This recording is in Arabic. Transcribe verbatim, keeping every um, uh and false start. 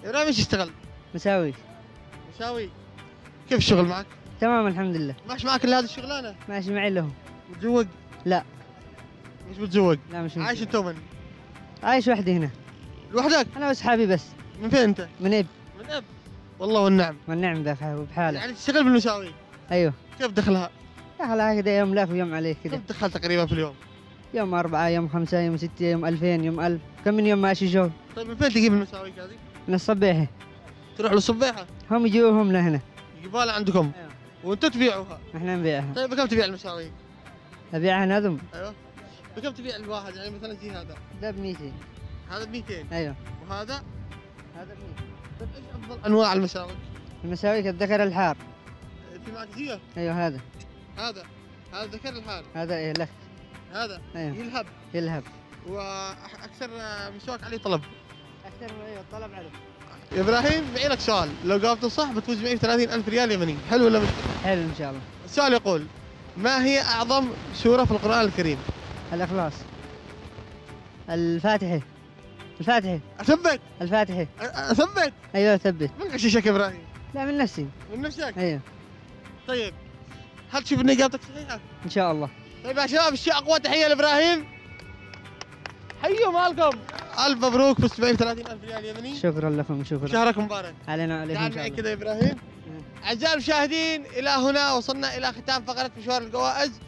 ابراهيم ايش تشتغل؟ مساوي. مساوي. كيف الشغل معك؟ تمام الحمد لله. ماشي معك الا هذه الشغلانه؟ ماشي معي لهم. متزوج؟ لا. مش متزوج؟ لا مش عايش متزوج. انت ومن؟ عايش وحدي هنا. لوحدك؟ انا واصحابي بس. من فين انت؟ من اب. من اب. والله والنعم. والنعم بح- بحاله. يعني تشتغل بالمساوي؟ ايوه. كيف دخلها؟ دخل كذا يوم لك ويوم عليك كم كذا. تدخل تقريبا في اليوم؟ يوم أربعة يوم خمسة يوم ستة يوم ألفين يوم ألف كم من يوم ماشي شغل. طيب من فين تجيب المساويك هذه؟ من الصبيحة. تروح للصبيحه؟ هم يجوهم لهنا. يجيبوها لعندكم؟ ايوه. وانتم تبيعوها؟ احنا نبيعها. طيب بكم تبيع المساوي؟ أبيعها نذم. ايوه. بكم تبيع الواحد يعني مثلا زي هذا؟ ده ب مئتين. هذا ب مئتين. ايوه. وهذا؟ هذا ب مئتين. طيب ايش افضل انواع المساوي؟ المساوي الذكر الحار. في معك زيه؟ ايوه هذا. هذا هذا ذكر الحال. هذا ايه لك. هذا ايوه. يلهب. يلهب. واكثر مسواك عليه طلب. اكثر من ايوه الطلب عليه. يا ابراهيم معي لك سؤال، لو جاوبته صح بتفوز معي ب ثلاثين ألف ريال يمني، حلو ولا مش حلو؟ حلو ان شاء الله. السؤال يقول: ما هي اعظم سورة في القرآن الكريم؟ الاخلاص. الفاتحة. الفاتحة. اثبت. الفاتحة. اثبت. ايوه ثبت. من غششك يا ابراهيم؟ لا من نفسي. من نفسك؟ ايوه. طيب هل تشوف ان اجابتك صحيحة؟ ان شاء الله. طيب يا شباب الشيء اقوى تحية لابراهيم. حيوا مالكم. الف مبروك، فزت معي ب ثلاثين ألف ريال يمني. شكرا لكم شكرا. شهرك مبارك. علينا وعليكم تعال ان شاء معي الله. كذا يا ابراهيم. اعزائي المشاهدين، الى هنا وصلنا الى ختام فقرة مشوار الجوائز.